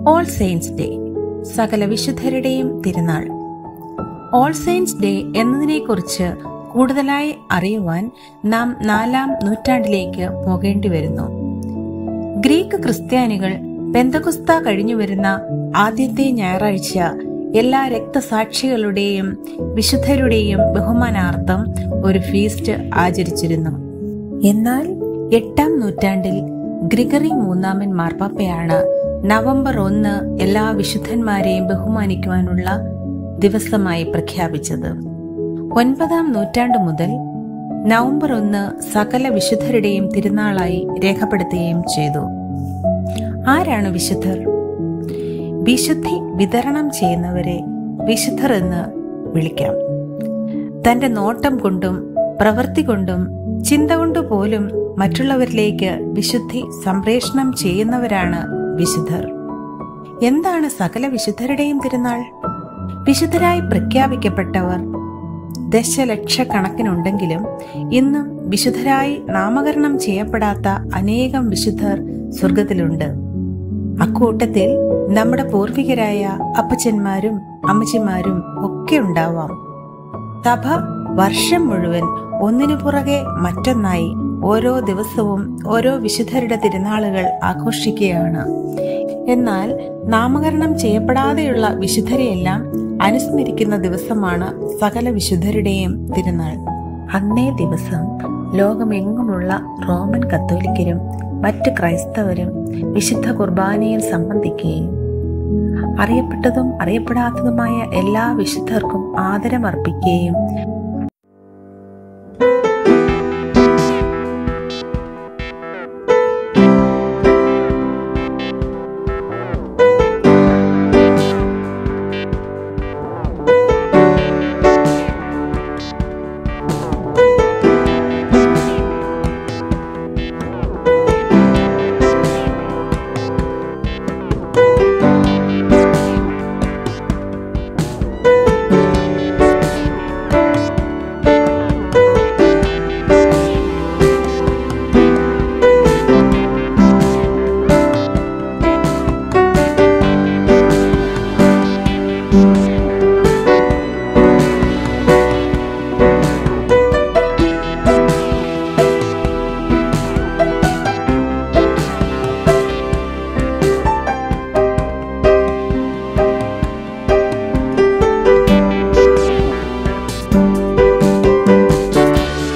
All saints day, സകല വിശുദ്ധരുടെയും തിരുനാൾ. All saints day എന്നതിനെക്കുറിച്ച് കൂടുതലായി അറിയുവാൻ നാം 4-ാം നൂറ്റാണ്ടിലേക്ക് പോകേണ്ടി വരുന്നു. ഗ്രീക്ക് ക്രിസ്ത്യാനികൾ പെന്തക്കുസ്ത കഴിഞ്ഞുവരുന്ന ആദ്യത്തെ ഞായറാഴ്ച എല്ലാ രക്തസാക്ഷികളുടെയും വിശുദ്ധരുടെയും ബഹുമാനാർത്ഥം ഒരു ഫീസ്റ്റ് ആചരിച്ചിരുന്നു. എന്നാൽ 8-ാം നൂറ്റാണ്ടിൽ ഗ്രിഗറി മൂന്നാമൻ മാർപ്പാപ്പയാണ് നവംബർ 1 എല്ലാ വിശുദ്ധന്മാരെയും ബഹുമാനിക്കുവാനുള്ള ദിവസമായി പ്രഖ്യാപിച്ചത്. 9-ാം നൂറ്റാണ്ട് മുതൽ നവംബർ 1 സകല വിശുദ്ധരുടെയും തിരുനാളായി രേഖപ്പെടുത്തുകയും ചെയ്തു. ആരാണ് വിശുദ്ധർ? വിശുദ്ധി വിതരണം ചെയ്യുന്നവരെ വിശുദ്ധർ എന്ന് വിളിക്കാം. തന്റെ നോട്ടം കൊണ്ടും പ്രവൃത്തി കൊണ്ടും ചിന്ത കൊണ്ടുപോലും മറ്റുള്ളവരിലേക്ക് വിശുദ്ധി സംപ്രേഷണം ചെയ്യുന്നവരാണ് വിശുദ്ധർ. എന്താണ് സകല വിശുദ്ധരുടെയും തിരുനാൾ? വിശുദ്ധരായി പ്രഖ്യാപിക്കപ്പെട്ടവർ ദശലക്ഷക്കണക്കിനുണ്ടെങ്കിലും ഇന്നും വിശുദ്ധരായി നാമകരണം ചെയ്യപ്പെടാത്ത അനേകം വിശുദ്ധർ സ്വർഗത്തിലുണ്ട്. അക്കൂട്ടത്തിൽ നമ്മുടെ പൂർവികരായ അപ്പച്ചന്മാരും അമ്മച്ചിമാരും ഒക്കെ ഉണ്ടാവാം. സഭ വർഷം മുഴുവൻ ഒന്നിനു പുറകെ മറ്റൊന്നായി ഓരോ ദിവസവും ഓരോ വിശുദ്ധരുടെ തിരുനാളുകൾ ആഘോഷിക്കുകയാണ്. എന്നാൽ നാമകരണം ചെയ്യപ്പെടാതെയുള്ള വിശുദ്ധരെയെല്ലാം അനുസ്മരിക്കുന്ന ദിവസമാണ് സകല വിശുദ്ധരുടെയും തിരുനാൾ. അന്നേ ദിവസം ലോകമെങ്ങുമുള്ള റോമൻ കത്തോലിക്കരും മറ്റ് ക്രൈസ്തവരും വിശുദ്ധ കുർബാനയിൽ സംബന്ധിക്കുകയും അറിയപ്പെട്ടതും അറിയപ്പെടാത്തതുമായ എല്ലാ വിശുദ്ധർക്കും ആദരമർപ്പിക്കുകയും